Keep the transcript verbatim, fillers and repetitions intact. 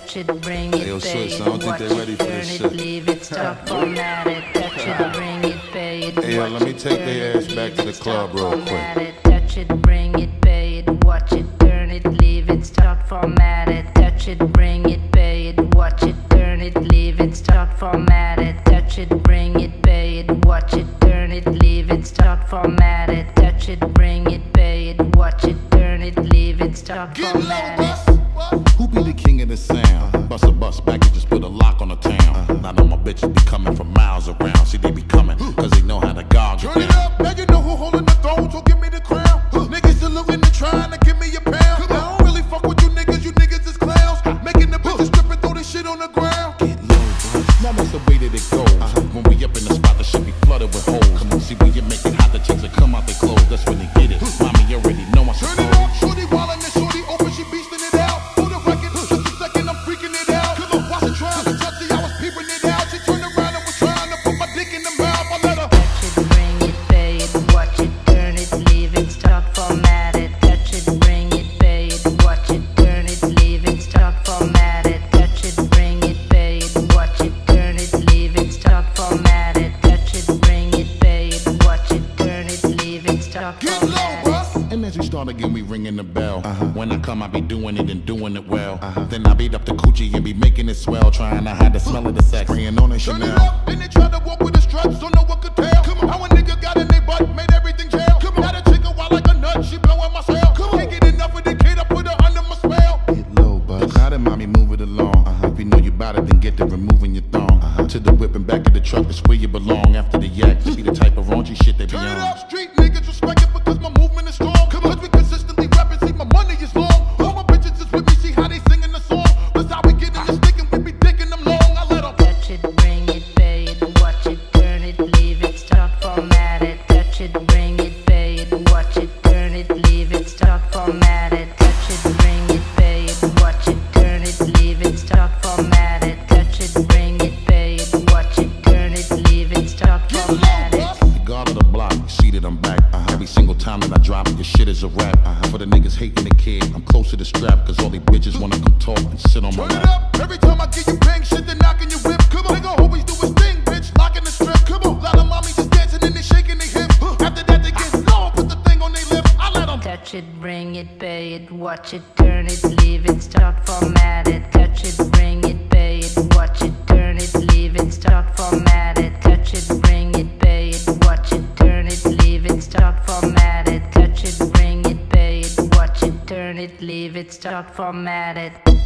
touch it, bring it, yo, pay sis, it, I don't think watch they ready it, for turn this it, shit. leave it, stop, format it, touch it, bring it, pay it, Hey, yo, watch let me it, take turn their it, ass back leave to the it, club stop, real format quick. it, touch it, bring it, pay it, watch it, turn it, leave it, start, format it, touch it, bring it, pay it, watch it, turn it, leave it, start, format it, touch it, bring it, pay it, watch it, turn it, leave it, start, format it, touch it, bring it, pay it, watch it, turn it, leave it, start, format it. Who be the king of the sound? Bust a bus packages, put a lock on the town. I know my bitches be coming from miles around. See, they be coming, cause they know how to guard you. Turn it up, now you know who holding the throne, so give me the crown. Niggas saluting and trying to give me a pound. I don't really fuck with you niggas, you niggas is clowns. Making the bitches strip and throw this shit on the ground. Get low, bro. Now that's the way that it goes. When we up in the spot, the shit be flooded with holes. Come on, see when you make it hot, the chicks will come out their clothes. That's when they get it. Mommy, you already know I Turn suppose. it up, shorty wildin' and shorty open, she beastin' it out. For the record, just a second, I'm freaking it out. Cause I watch her trying to touch it, I was peeping it out. She turned around and was trying to put my dick in the mouth. I let her Touch it, bring it, pay it, watch it, turn it, leave it, start, format it. Touch it, bring it, pay it, watch it, turn it, leave it, start, format it. Touch it, bring it, pay it, watch it, turn it, leave it, start, format it. Touch it, bring it, pay it, watch it, turn it, leave it, start, get low, format it. bus. And as we start again, we ringing the bell. When I come, I be doing it and doing it well. Then I beat up the coochie and be making it swell. Trying to hide the smell of the sex. Spraying on it Turn it Chanel. up, then they tried to walk with the struts, don't know what could tell. Come on, how a nigga got in their butt, made everything jail. Come on, got a chick a wild like a nut, she blowing my cell. Come on, can't get enough of the kid, I put her under my spell. Get low, bud. Now then, mommy, move it along. If you know you bout it, then get to removing your thong. To the whip and back of the truck, that's where you belong. After the yak, to be the type of raunchy shit they be Turn it on. up, street niggas respect it because my movement is strong. Come on, cause we consistently rapping, see my money is long. All my bitches is with me, see how they singing the song. That's how we get in the stick and we be digging them long. I let them Touch it, bring it, pay it, watch it, turn it, leave it, start, format it. Touch it, bring it, pay it, watch it, turn it, leave it, start, format it. Touch it, bring it, pay it, watch it, turn it, leave it, start, format it. Touch it, bring it, pay it, watch it, turn it, leave it, start, get format low, it. bus. The guard of the block, you see that I'm back. Every single time that I drop, your shit is a rap. For the niggas hating the kid, I'm close to the strap. Cause all these bitches wanna come talk and sit on my Turn it lap. up, every time I get you bang shit, they knocking your whip. Come on, nigga always do his thing, bitch, locking the strip. Come on, lot of mommies just dancing and they shaking their hips. After that they get low, put the thing on their lip. I let them Touch it, bring it, pay it, watch it, turn it, leave it, start, format it. Touch it, bring it, pay it, watch it, turn it, leave it, start, format it. Touch it, bring it, pay it, watch it, turn it, leave it, start, format it. Touch it, bring it, pay it, watch it, turn it, leave it, start, format it.